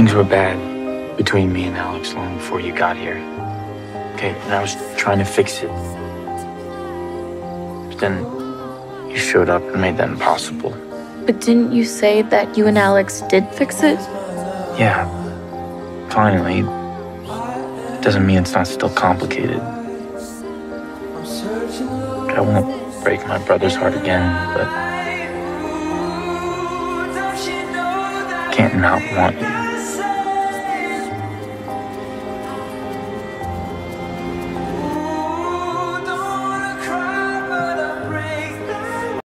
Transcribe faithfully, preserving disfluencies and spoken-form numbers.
Things were bad between me and Alex long before you got here. Okay, and I was trying to fix it. But then you showed up and made that impossible. But didn't you say that you and Alex did fix it? Yeah, finally. It doesn't mean it's not still complicated. I won't break my brother's heart again, but I can't not want you.